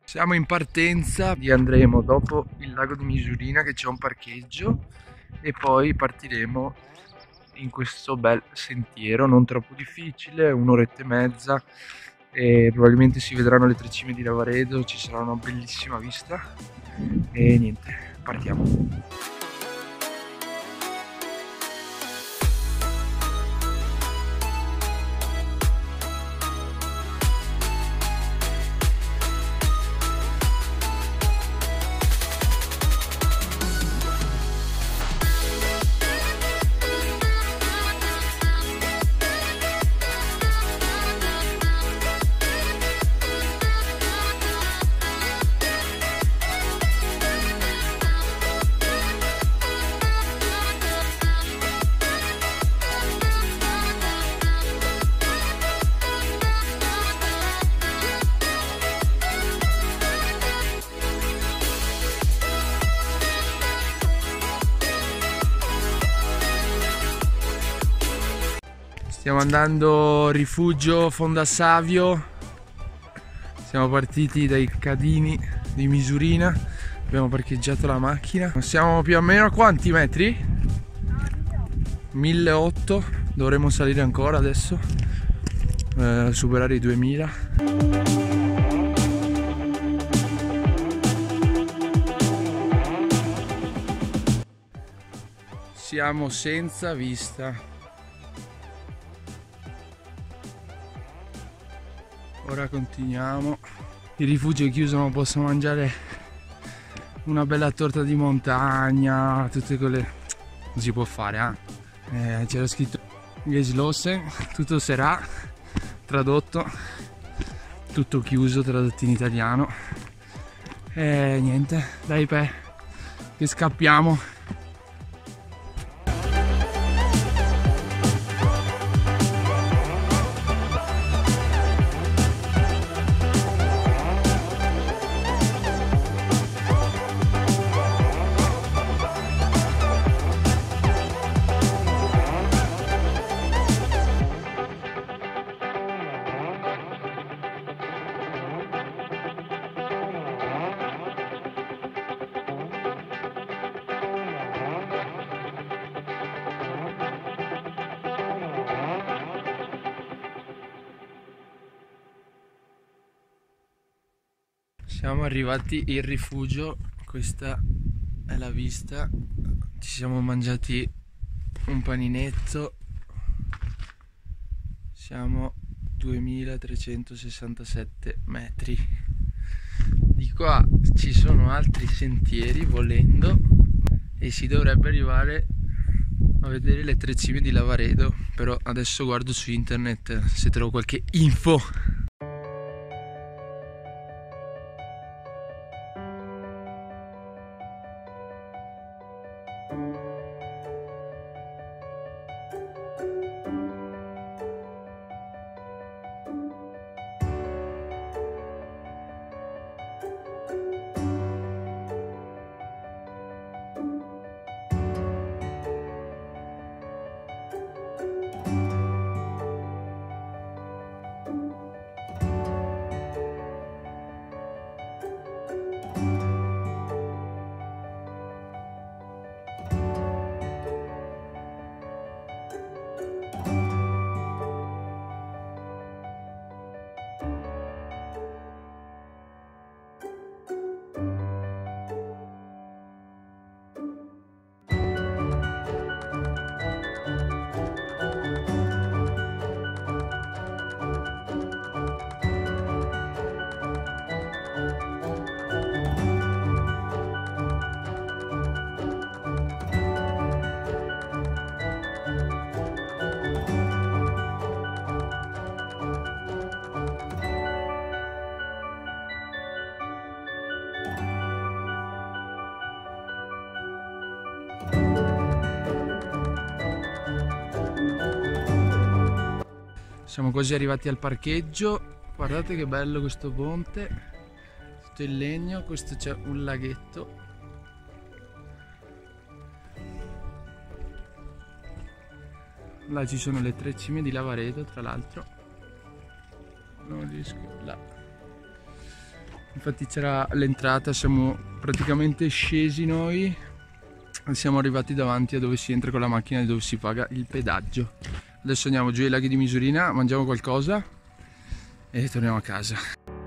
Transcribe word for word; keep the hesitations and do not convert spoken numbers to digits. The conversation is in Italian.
Siamo in partenza e andremo dopo il lago di Misurina, che c'è un parcheggio, e poi partiremo in questo bel sentiero non troppo difficile, un'oretta e mezza, e probabilmente si vedranno le tre cime di Lavaredo, ci sarà una bellissima vista e niente, partiamo. Stiamo andando a rifugio Fondassavio, siamo partiti dai Cadini di Misurina, abbiamo parcheggiato la macchina. Siamo più o meno a quanti metri? milleottocento, dovremo salire ancora adesso, eh, superare i duemila. Siamo senza vista. Ora continuiamo. Il rifugio è chiuso, ma posso mangiare una bella torta di montagna, tutte quelle. Non si può fare, eh? eh C'era scritto Geschlossen, tutto sarà, tradotto, tutto chiuso, tradotto in italiano. E niente, dai pe, che scappiamo. Siamo arrivati in rifugio, questa è la vista, ci siamo mangiati un paninetto, siamo duemilatrecentosessantasette metri. Di qua ci sono altri sentieri volendo e si dovrebbe arrivare a vedere le tre cime di Lavaredo, però adesso guardo su internet se trovo qualche info. Siamo quasi arrivati al parcheggio, guardate che bello questo ponte, tutto in legno, questo c'è un laghetto. Là ci sono le tre cime di Lavaredo, tra l'altro. Non riesco, là. Infatti c'era l'entrata, siamo praticamente scesi noi e siamo arrivati davanti a dove si entra con la macchina e dove si paga il pedaggio. Adesso andiamo giù ai laghi di Misurina, mangiamo qualcosa e torniamo a casa.